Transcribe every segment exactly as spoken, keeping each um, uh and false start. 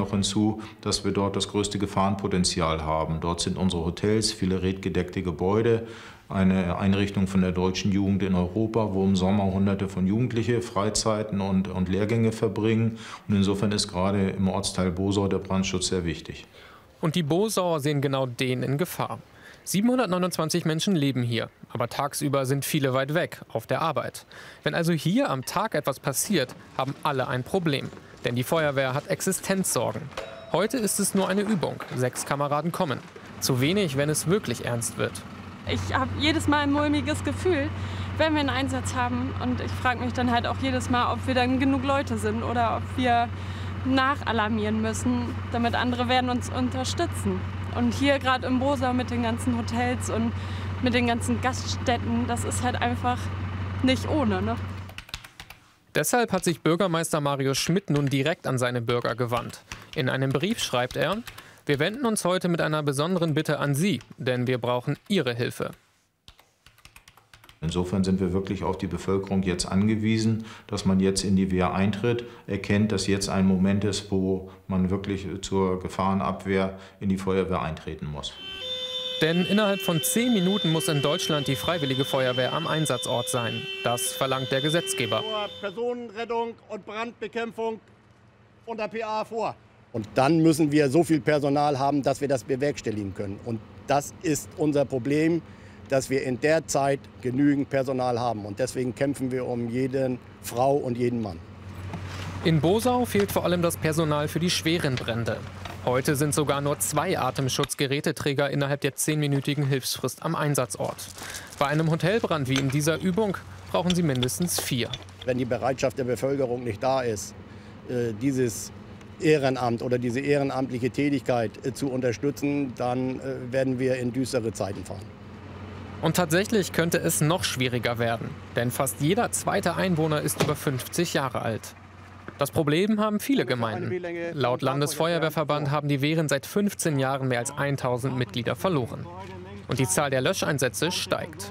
noch hinzu, dass wir dort das größte Gefahrenpotenzial haben. Dort sind unsere Hotels, viele redgedeckte Gebäude, eine Einrichtung von der deutschen Jugend in Europa, wo im Sommer Hunderte von Jugendliche Freizeiten und, und Lehrgänge verbringen. Und insofern ist gerade im Ortsteil Bosau der Brandschutz sehr wichtig. Und die Bosauer sehen genau den in Gefahr. siebenhundertneunundzwanzig Menschen leben hier, aber tagsüber sind viele weit weg, auf der Arbeit. Wenn also hier am Tag etwas passiert, haben alle ein Problem. Denn die Feuerwehr hat Existenzsorgen. Heute ist es nur eine Übung. Sechs Kameraden kommen. Zu wenig, wenn es wirklich ernst wird. Ich habe jedes Mal ein mulmiges Gefühl, wenn wir einen Einsatz haben. Und ich frage mich dann halt auch jedes Mal, ob wir dann genug Leute sind oder ob wir nachalarmieren müssen, damit andere werden uns unterstützen. Und hier gerade im Bosau mit den ganzen Hotels und mit den ganzen Gaststätten, das ist halt einfach nicht ohne, ne? Deshalb hat sich Bürgermeister Mario Schmidt nun direkt an seine Bürger gewandt. In einem Brief schreibt er: Wir wenden uns heute mit einer besonderen Bitte an Sie, denn wir brauchen Ihre Hilfe. Insofern sind wir wirklich auf die Bevölkerung jetzt angewiesen, dass man jetzt in die Wehr eintritt, erkennt, dass jetzt ein Moment ist, wo man wirklich zur Gefahrenabwehr in die Feuerwehr eintreten muss. Denn innerhalb von zehn Minuten muss in Deutschland die Freiwillige Feuerwehr am Einsatzort sein. Das verlangt der Gesetzgeber. Personenrettung und Brandbekämpfung unter P A vor. Und dann müssen wir so viel Personal haben, dass wir das bewerkstelligen können. Und das ist unser Problem, dass wir in der Zeit genügend Personal haben. Und deswegen kämpfen wir um jede Frau und jeden Mann. In Bosau fehlt vor allem das Personal für die schweren Brände. Heute sind sogar nur zwei Atemschutzgeräteträger innerhalb der zehnminütigen Hilfsfrist am Einsatzort. Bei einem Hotelbrand wie in dieser Übung brauchen sie mindestens vier. Wenn die Bereitschaft der Bevölkerung nicht da ist, dieses Ehrenamt oder diese ehrenamtliche Tätigkeit zu unterstützen, dann werden wir in düstere Zeiten fahren. Und tatsächlich könnte es noch schwieriger werden, denn fast jeder zweite Einwohner ist über fünfzig Jahre alt. Das Problem haben viele Gemeinden. Laut Landesfeuerwehrverband haben die Wehren seit fünfzehn Jahren mehr als tausend Mitglieder verloren. Und die Zahl der Löscheinsätze steigt.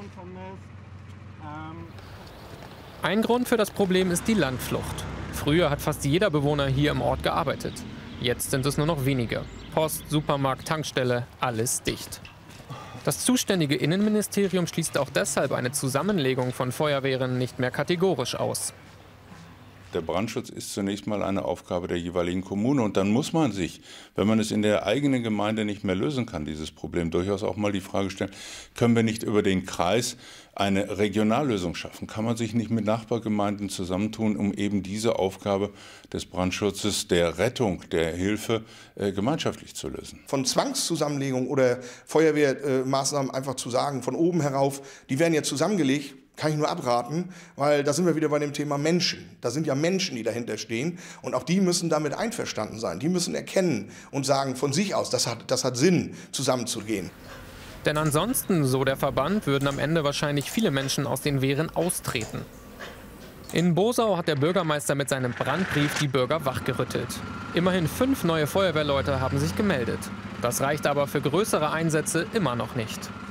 Ein Grund für das Problem ist die Landflucht. Früher hat fast jeder Bewohner hier im Ort gearbeitet. Jetzt sind es nur noch wenige. Post, Supermarkt, Tankstelle, alles dicht. Das zuständige Innenministerium schließt auch deshalb eine Zusammenlegung von Feuerwehren nicht mehr kategorisch aus. Der Brandschutz ist zunächst mal eine Aufgabe der jeweiligen Kommune. Und dann muss man sich, wenn man es in der eigenen Gemeinde nicht mehr lösen kann, dieses Problem, durchaus auch mal die Frage stellen, können wir nicht über den Kreis eine Regionallösung schaffen? Kann man sich nicht mit Nachbargemeinden zusammentun, um eben diese Aufgabe des Brandschutzes, der Rettung, der Hilfe äh, gemeinschaftlich zu lösen? Von Zwangszusammenlegung oder Feuerwehrmaßnahmen äh, einfach zu sagen, von oben herauf, die werden jetzt zusammengelegt, kann ich nur abraten, weil da sind wir wieder bei dem Thema Menschen. Da sind ja Menschen, die dahinter stehen und auch die müssen damit einverstanden sein. Die müssen erkennen und sagen von sich aus, das hat, das hat Sinn, zusammenzugehen. Denn ansonsten, so der Verband, würden am Ende wahrscheinlich viele Menschen aus den Wehren austreten. In Bosau hat der Bürgermeister mit seinem Brandbrief die Bürger wachgerüttelt. Immerhin fünf neue Feuerwehrleute haben sich gemeldet. Das reicht aber für größere Einsätze immer noch nicht.